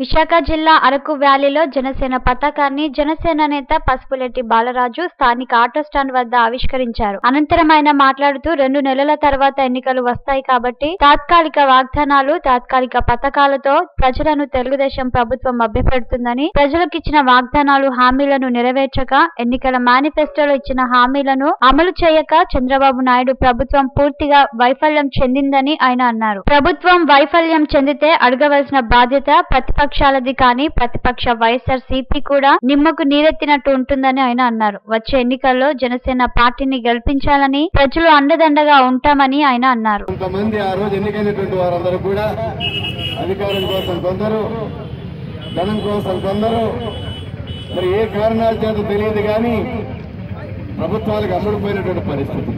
విశాఖ జిల్లా అరకు వ్యాలీలో జనసేన పతాకాన్ని జనసేన నేత పసుపులెట్టి బాలరాజు స్థానిక ఆటో స్టాండ్ వద్ద ఆవిష్కరించారు. అనంతరం ఆయన మాట్లాడుతూ 2 నెలల తర్వాత ఎన్నికలు వస్తాయి కాబట్టి తాత్కాలిక వాగ్దానాలు, తాత్కాలిక పథకాలతో ప్రజలను తెలుగుదేశం ప్రభుత్వం మభ్యపెడుతుందని, ప్రజలకిచ్చిన వాగ్దానాలు, హామీలను నెరవేర్చక ఎన్నికల మేనిఫెస్టోలో ఇచ్చిన హామీలను అమలు చేయక చంద్రబాబు నాయుడు ప్రభుత్వం పూర్తిగా వైఫల్యం చెందిందని ఆయన అన్నారు. ప్రభుత్వం వైఫల్యం చెందితే అడగవలసిన బాధ్యత ప్రతిపక్షాలది కానీ ప్రతిపక్ష వైఎస్ఆర్సీపీ కూడా నిమ్మకు నీరెత్తినట్టు ఉంటుందని ఆయన అన్నారు. వచ్చే ఎన్నికల్లో జనసేన పార్టీని గెలిపించాలని ప్రజలు అండదండగా ఉంటామని ఆయన అన్నారు. కొంతమంది ఆ రోజు ఎన్నికైనటువంటి వారందరూ కూడా అధికారం కోసం కొందరు, ధనం కోసం కొందరు, మరి ఏ కారణాల చేత తెలియదు కానీ ప్రభుత్వాలకు అమ్ముడుపోయినటువంటి పరిస్థితి.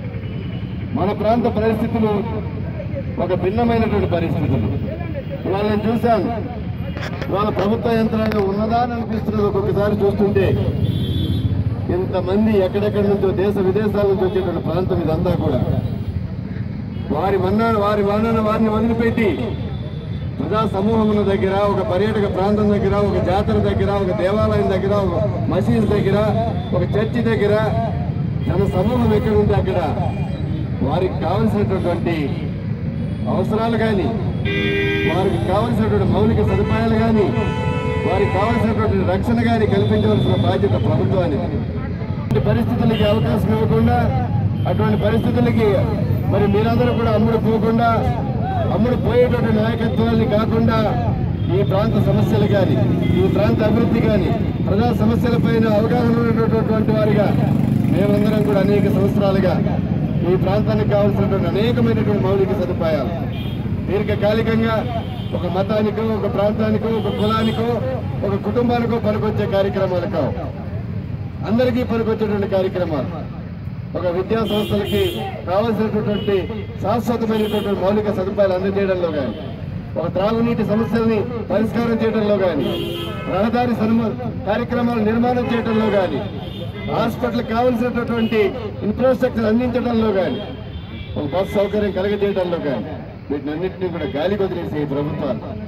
మన ప్రాంత పరిస్థితులు ఒక భిన్నమైనటువంటి పరిస్థితులు. ఇవాళ నేను చూశాను, ఇవాళ ప్రభుత్వ యంత్రాంగం ఉన్నదా అని అనిపిస్తున్నది. ఒక్కొక్కసారి చూస్తుంటే ఇంతమంది ఎక్కడెక్కడి నుంచో దేశ విదేశాల నుంచి వచ్చేటువంటి ప్రాంతం ఇదంతా కూడా వారి వారిని వదిలిపెట్టి ప్రజా సమూహం దగ్గర, ఒక పర్యాటక ప్రాంతం దగ్గర, ఒక జాతర దగ్గర, ఒక దేవాలయం దగ్గర, ఒక మసీదు దగ్గర, ఒక చర్చి దగ్గర జన సమూహం ఎక్కడుంటే అక్కడ వారికి కావలసినటువంటి అవసరాలు కానీ, వారికి కావలసినటువంటి మౌలిక సదుపాయాలు కానీ, వారికి కావలసినటువంటి రక్షణ కానీ కల్పించవలసిన బాధ్యత ప్రభుత్వానికి. పరిస్థితులకి అవకాశం ఇవ్వకుండా, అటువంటి పరిస్థితులకి మరి మీరందరూ కూడా అమ్ముడు పోకుండా, అమ్ముడు పోయేటువంటి నాయకత్వాన్ని కాకుండా ఈ ప్రాంత సమస్యలు కానీ, ఈ ప్రాంత అభివృద్ధి కానీ, ప్రజా సమస్యలపైన అవగాహన ఉన్నటువంటి వారిగా మేమందరం కూడా అనేక సంవత్సరాలుగా ఈ ప్రాంతానికి కావాల్సినటువంటి అనేకమైనటువంటి మౌలిక సదుపాయాలు దీర్ఘకాలికంగా ఒక మతానికో, ఒక ప్రాంతానికో, ఒక కులానికో, ఒక కుటుంబానికో పనికొచ్చే కార్యక్రమాలు కావు, అందరికీ పనికొచ్చేటువంటి కార్యక్రమాలు. ఒక విద్యా సంస్థలకి కావాల్సినటువంటి శాశ్వతమైనటువంటి మౌలిక సదుపాయాలు అందజేయడంలో కానీ, ఒక త్రాగునీటి సమస్యల్ని పరిష్కారం చేయడంలో కానీ, రహదారి కార్యక్రమాలు నిర్మాణం చేయడంలో కానీ, హాస్పిటల్కి కావలసినటువంటి ఇన్ఫ్రాస్ట్రక్చర్ అందించడంలో కానీ, ఒక బస్సు సౌకర్యం కలగజేయడంలో కానీ వీటినన్నింటినీ కూడా గాలి వదిలేసే ప్రభుత్వాలు